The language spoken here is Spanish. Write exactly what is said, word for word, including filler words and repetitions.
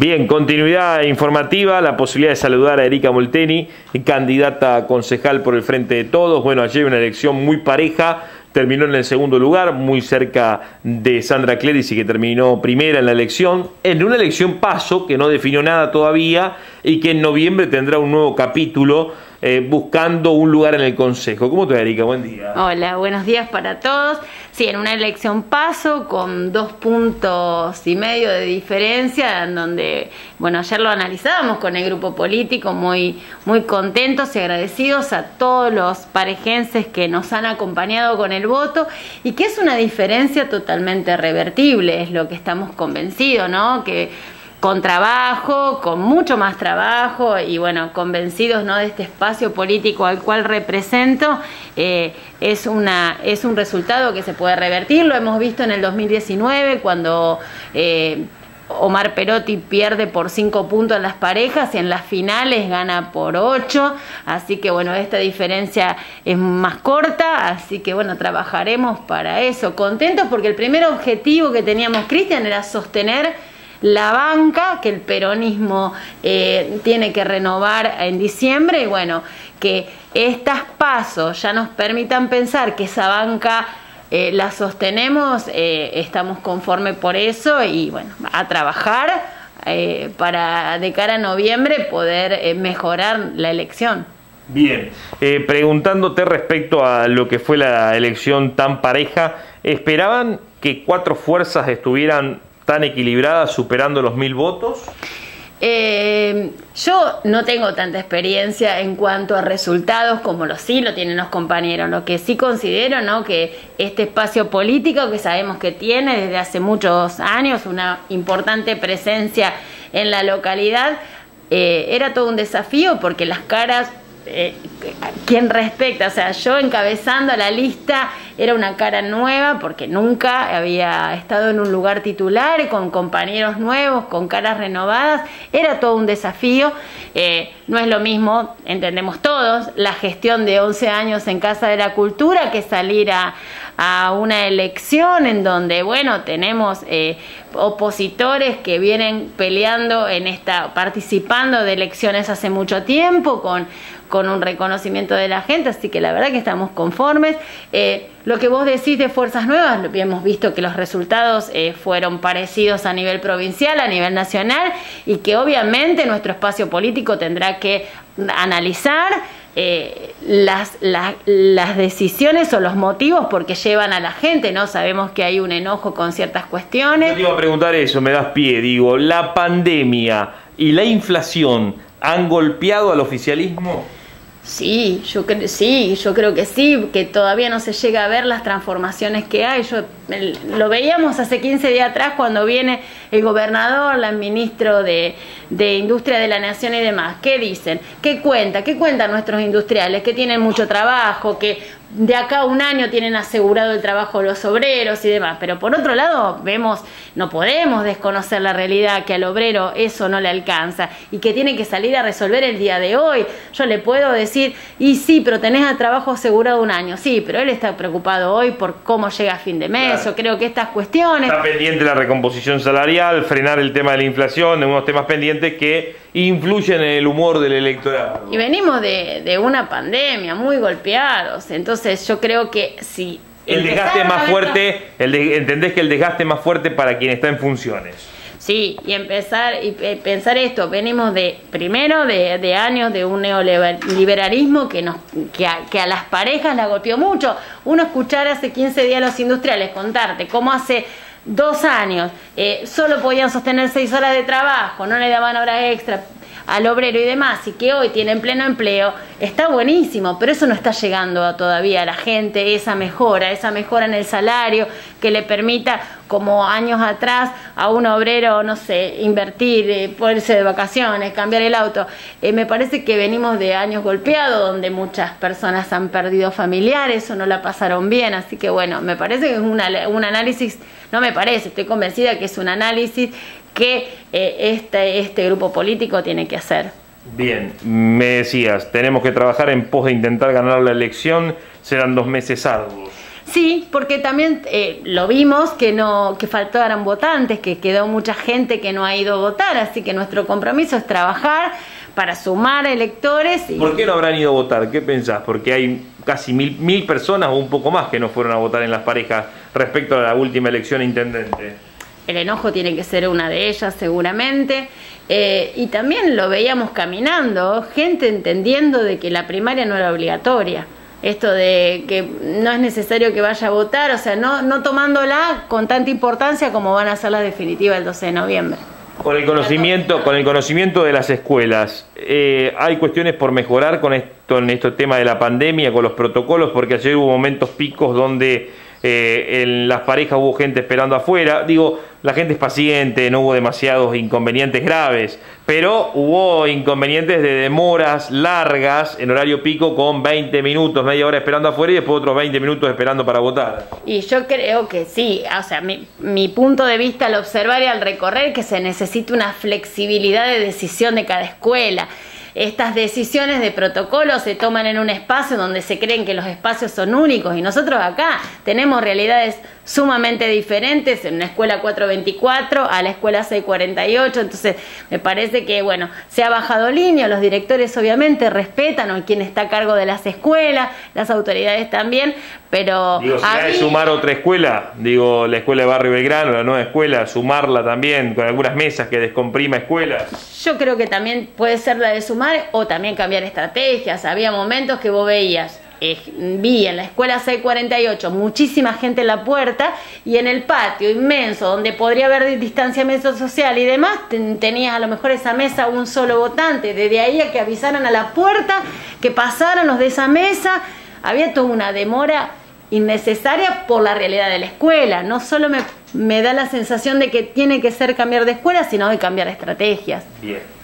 Bien, continuidad informativa, la posibilidad de saludar a Erika Molteni, candidata a concejal por el Frente de Todos. Bueno, ayer una elección muy pareja, terminó en el segundo lugar, muy cerca de Sandra Clerici, que terminó primera en la elección, en una elección paso que no definió nada todavía y que en noviembre tendrá un nuevo capítulo eh, buscando un lugar en el Consejo. ¿Cómo te va, Erika? Buen día. Hola, buenos días para todos. Sí, en una elección paso con dos puntos y medio de diferencia, en donde, bueno, ayer lo analizábamos con el grupo político, muy, muy contentos y agradecidos a todos los parejenses que nos han acompañado con el voto y que es una diferencia totalmente revertible, es lo que estamos convencidos, ¿no? Que con trabajo, con mucho más trabajo y bueno, convencidos, ¿no?, de este espacio político al cual represento, eh, es, una, es un resultado que se puede revertir. Lo hemos visto en el dos mil diecinueve cuando eh, Omar Perotti pierde por cinco puntos en las parejas y en las finales gana por ocho, así que bueno, esta diferencia es más corta, así que bueno, trabajaremos para eso. Contentos porque el primer objetivo que teníamos, Cristian, era sostener la banca que el peronismo eh, tiene que renovar en diciembre y bueno, que estas pasos ya nos permitan pensar que esa banca eh, la sostenemos, eh, estamos conformes por eso y bueno, a trabajar eh, para de cara a noviembre poder eh, mejorar la elección. Bien, eh, preguntándote respecto a lo que fue la elección tan pareja, ¿esperaban que cuatro fuerzas estuvieran tan equilibradas, superando los mil votos? Eh, yo no tengo tanta experiencia en cuanto a resultados como lo sí lo tienen los compañeros. Lo que sí considero, ¿no?, que este espacio político que sabemos que tiene desde hace muchos años una importante presencia en la localidad, eh, era todo un desafío porque las caras, Eh, quien respecta, o sea, yo encabezando la lista era una cara nueva porque nunca había estado en un lugar titular, con compañeros nuevos, con caras renovadas, era todo un desafío. Eh, no es lo mismo, entendemos todos, la gestión de once años en Casa de la Cultura que salir a, a una elección en donde, bueno, tenemos eh, opositores que vienen peleando en esta, participando de elecciones hace mucho tiempo, con con un reconocimiento de la gente, así que la verdad que estamos conformes. Eh, lo que vos decís de fuerzas nuevas, hemos visto que los resultados eh, fueron parecidos a nivel provincial, a nivel nacional, y que obviamente nuestro espacio político tendrá que analizar eh, las, las, las decisiones o los motivos por qué llevan a la gente, ¿no? Sabemos que hay un enojo con ciertas cuestiones. Yo te iba a preguntar eso, me das pie, digo, ¿la pandemia y la inflación han golpeado al oficialismo? Sí, yo creo, sí, yo creo que sí, que todavía no se llega a ver las transformaciones que hay. Yo el, lo veíamos hace quince días atrás cuando viene el gobernador, la ministro de, de Industria de la Nación y demás. ¿Qué dicen? ¿Qué cuenta? ¿Qué cuentan nuestros industriales? Que tienen mucho trabajo, que de acá a un año tienen asegurado el trabajo de los obreros y demás. Pero por otro lado, vemos, no podemos desconocer la realidad, que al obrero eso no le alcanza y que tiene que salir a resolver el día de hoy. Yo le puedo decir, y sí, pero tenés el trabajo asegurado un año. Sí, pero él está preocupado hoy por cómo llega a fin de mes. Claro. Yo creo que estas cuestiones... Está pendiente la recomposición salarial, frenar el tema de la inflación, unos temas pendientes que influyen en el humor del electorado. Y venimos de, de una pandemia, muy golpeados, entonces yo creo que si... El desgaste más fuerte, el de, ¿entendés que el desgaste más fuerte para quien está en funciones? Sí, y empezar y pensar esto, venimos de, primero, de, de años de un neoliberalismo que, nos, que, a, que a las parejas la golpeó mucho. Uno escuchar hace quince días a los industriales contarte cómo hace dos años eh, solo podían sostener seis horas de trabajo, no le daban horas extra al obrero y demás, y que hoy tienen pleno empleo, está buenísimo, pero eso no está llegando a todavía a la gente, esa mejora, esa mejora en el salario que le permita, como años atrás, a un obrero, no sé, invertir, eh, ponerse de vacaciones, cambiar el auto. Eh, me parece que venimos de años golpeados, donde muchas personas han perdido familiares o no la pasaron bien, así que bueno, me parece que es una, un análisis, no me parece, estoy convencida que es un análisis que eh, este, este grupo político tiene que hacer. Bien, me decías, tenemos que trabajar en pos de intentar ganar la elección, serán dos meses arduos. Sí, porque también eh, lo vimos que no que faltaron votantes, que quedó mucha gente que no ha ido a votar, así que nuestro compromiso es trabajar para sumar electores. Y... ¿Por qué no habrán ido a votar? ¿Qué pensás? Porque hay casi mil, mil personas o un poco más que no fueron a votar en las parejas respecto a la última elección a intendente. El enojo tiene que ser una de ellas seguramente, eh, y también lo veíamos caminando, gente entendiendo de que la primaria no era obligatoria. Esto de que no es necesario que vaya a votar, o sea, no, no tomándola con tanta importancia como van a ser las definitivas el doce de noviembre. Con el conocimiento, con el conocimiento de las escuelas, eh, hay cuestiones por mejorar con esto, en este tema de la pandemia, con los protocolos, porque ayer hubo momentos picos donde eh, en las parejas hubo gente esperando afuera. Digo, la gente es paciente, no hubo demasiados inconvenientes graves, pero hubo inconvenientes de demoras largas en horario pico con veinte minutos, media hora esperando afuera y después otros veinte minutos esperando para votar. Y yo creo que sí, o sea, mi, mi punto de vista al observar y al recorrer que se necesita una flexibilidad de decisión de cada escuela. Estas decisiones de protocolo se toman en un espacio donde se creen que los espacios son únicos y nosotros acá tenemos realidades sumamente diferentes en una escuela cuatro veinticuatro a la escuela seis cuarenta y ocho, entonces me parece que bueno, se ha bajado línea, los directores obviamente respetan a quien está a cargo de las escuelas, las autoridades también, pero... Digo, si hay mí... que sumar otra escuela, digo, la escuela de Barrio Belgrano, la nueva escuela, sumarla también con algunas mesas que descomprima escuelas. Yo creo que también puede ser la de sumar o también cambiar estrategias. Había momentos que vos veías, eh, vi en la escuela seis cuarenta y ocho muchísima gente en la puerta y en el patio inmenso donde podría haber distanciamiento social y demás, ten, tenías a lo mejor esa mesa un solo votante. Desde ahí a que avisaran a la puerta, que pasaran los de esa mesa, había toda una demora innecesaria por la realidad de la escuela. No solo me, me da la sensación de que tiene que ser cambiar de escuela, sino de cambiar estrategias. Bien.